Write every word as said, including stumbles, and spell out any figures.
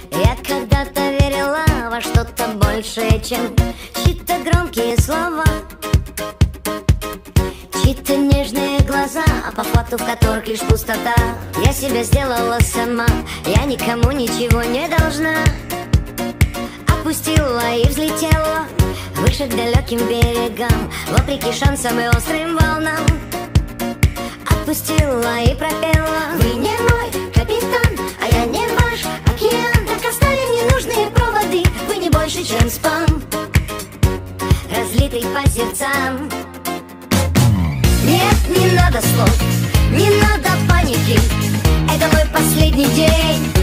Я когда-то верила во что-то большее, чем чьи-то громкие слова, чьи-то нежные глаза, а по факту в которых лишь пустота. Я себя сделала сама, я никому ничего не должна. Опустила и взлетела выше к далеким берегам, вопреки шансам и острым волнам. Отпустила и пропела: вы не мой капитан, а я не ваш океан. Так оставим ненужные проводы, вы не больше, чем спам, разлитый по сердцам. Нет, не надо слов, не надо паники, это мой последний день.